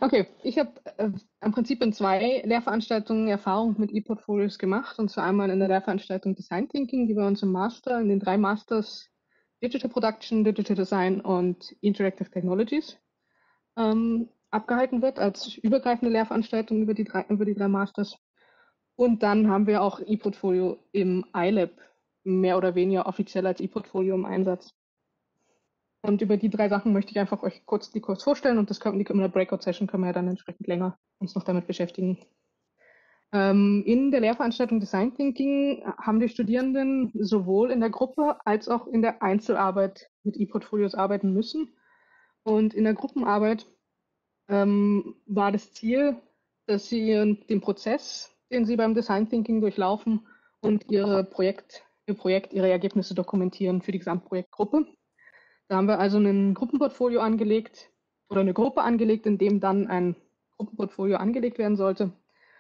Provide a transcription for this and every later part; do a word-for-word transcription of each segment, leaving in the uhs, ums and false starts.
Okay, ich habe äh, im Prinzip in zwei Lehrveranstaltungen Erfahrung mit E-Portfolios gemacht. Und zwar einmal in der Lehrveranstaltung Design Thinking, die bei uns im Master, in den drei Masters Digital Production, Digital Design und Interactive Technologies ähm, abgehalten wird, als übergreifende Lehrveranstaltung über die drei, über die drei Masters. Und dann haben wir auch E-Portfolio im iLab, mehr oder weniger offiziell als E-Portfolio im Einsatz. Und über die drei Sachen möchte ich einfach euch kurz die kurz vorstellen und das können, die, in der Breakout-Session können wir ja dann entsprechend länger uns noch damit beschäftigen. Ähm, in der Lehrveranstaltung Design Thinking haben die Studierenden sowohl in der Gruppe als auch in der Einzelarbeit mit E-Portfolios arbeiten müssen. Und in der Gruppenarbeit ähm, war das Ziel, dass sie den Prozess, den sie beim Design Thinking durchlaufen und ihre Projekt, ihr Projekt, ihre Ergebnisse dokumentieren für die Gesamtprojektgruppe. Da haben wir also ein Gruppenportfolio angelegt oder eine Gruppe angelegt, in dem dann ein Gruppenportfolio angelegt werden sollte.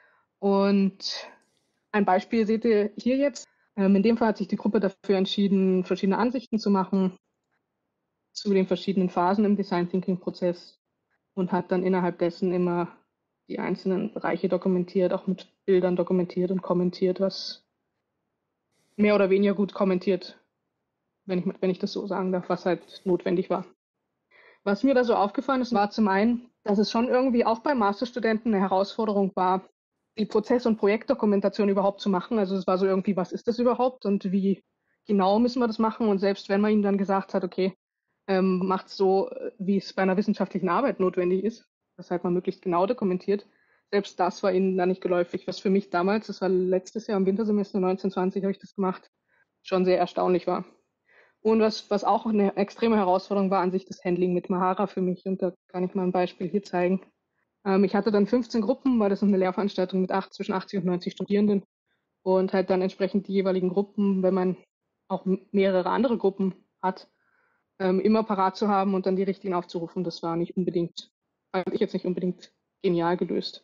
Und ein Beispiel seht ihr hier jetzt. Ähm, in dem Fall hat sich die Gruppe dafür entschieden, verschiedene Ansichten zu machen zu den verschiedenen Phasen im Design Thinking Prozess und hat dann innerhalb dessen immer die einzelnen Bereiche dokumentiert, auch mit Bildern dokumentiert und kommentiert, was mehr oder weniger gut kommentiert, wenn ich, wenn ich das so sagen darf, was halt notwendig war. Was mir da so aufgefallen ist, war zum einen, dass es schon irgendwie auch bei Masterstudenten eine Herausforderung war, die Prozess- und Projektdokumentation überhaupt zu machen. Also es war so irgendwie, was ist das überhaupt und wie genau müssen wir das machen? Und selbst wenn man ihnen dann gesagt hat, okay, ähm, macht es so, wie es bei einer wissenschaftlichen Arbeit notwendig ist, das halt mal möglichst genau dokumentiert, selbst das war ihnen da nicht geläufig, was für mich damals, das war letztes Jahr im Wintersemester neunzehn zwanzig, habe ich das gemacht, schon sehr erstaunlich war. Und was, was auch eine extreme Herausforderung war, an sich das Handling mit Mahara für mich. Und da kann ich mal ein Beispiel hier zeigen. Ähm, ich hatte dann fünfzehn Gruppen, weil das ist eine Lehrveranstaltung mit acht, zwischen achtzig und neunzig Studierenden. Und halt dann entsprechend die jeweiligen Gruppen, wenn man auch mehrere andere Gruppen hat, ähm, immer parat zu haben und dann die richtigen aufzurufen. Das war nicht unbedingt, fand ich jetzt nicht unbedingt genial gelöst.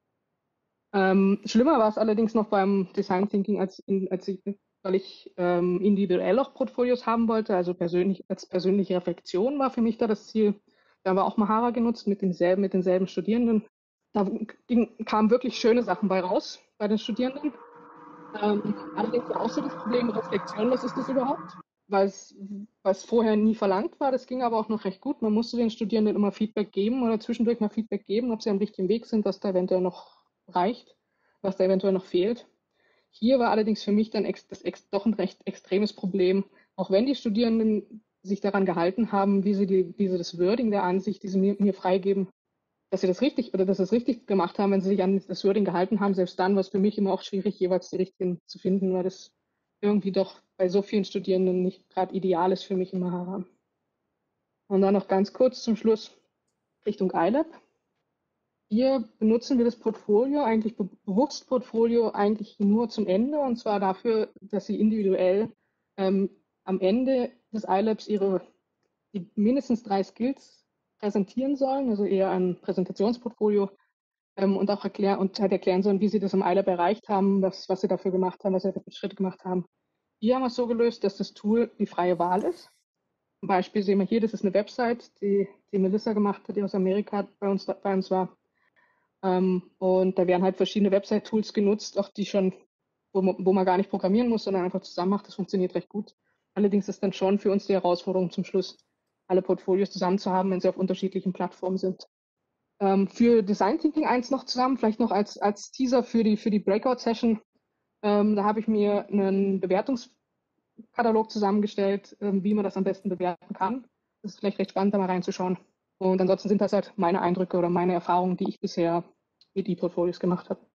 Ähm, schlimmer war es allerdings noch beim Design Thinking, als, in, als ich, weil ich ähm, individuell auch Portfolios haben wollte, also persönlich als persönliche Reflexion war für mich da das Ziel. Da haben wir auch Mahara genutzt mit denselben, mit denselben Studierenden. Da ging, kamen wirklich schöne Sachen bei raus bei den Studierenden. Ähm, allerdings war auch so das Problem, Reflexion, was ist das überhaupt? Weil es, weil es vorher nie verlangt war, das ging aber auch noch recht gut. Man musste den Studierenden immer Feedback geben oder zwischendurch mal Feedback geben, ob sie am richtigen Weg sind, was da eventuell noch reicht, was da eventuell noch fehlt. Hier war allerdings für mich dann ex, das ex, doch ein recht extremes Problem, auch wenn die Studierenden sich daran gehalten haben, wie sie, die, wie sie das Wording der Ansicht, die sie mir, mir freigeben, dass sie das richtig oder dass sie es richtig gemacht haben, wenn sie sich an das Wording gehalten haben. Selbst dann war es für mich immer auch schwierig, jeweils die richtigen zu finden, weil das irgendwie doch bei so vielen Studierenden nicht gerade ideal ist für mich im Mahara. Und dann noch ganz kurz zum Schluss Richtung iLab. Hier benutzen wir das Portfolio, eigentlich be bewusst Portfolio, eigentlich nur zum Ende und zwar dafür, dass Sie individuell ähm, am Ende des iLabs Ihre die mindestens drei Skills präsentieren sollen, also eher ein Präsentationsportfolio ähm, und auch erklären und halt erklären sollen, wie Sie das im iLab erreicht haben, was, was Sie dafür gemacht haben, was Sie für Schritte gemacht haben. Hier haben wir es so gelöst, dass das Tool die freie Wahl ist. Zum Beispiel sehen wir hier, das ist eine Website, die, die Melissa gemacht hat, die aus Amerika bei uns, bei uns war. Ähm, und da werden halt verschiedene Website-Tools genutzt, auch die schon, wo man, wo man gar nicht programmieren muss, sondern einfach zusammen macht. Das funktioniert recht gut. Allerdings ist dann schon für uns die Herausforderung zum Schluss, alle Portfolios zusammen zu haben, wenn sie auf unterschiedlichen Plattformen sind. Ähm, für Design Thinking eins noch zusammen, vielleicht noch als, als Teaser für die, für die Breakout-Session. Ähm, da habe ich mir einen Bewertungskatalog zusammengestellt, ähm, wie man das am besten bewerten kann. Das ist vielleicht recht spannend, da mal reinzuschauen. Und ansonsten sind das halt meine Eindrücke oder meine Erfahrungen, die ich bisher mit E-Portfolios gemacht habe.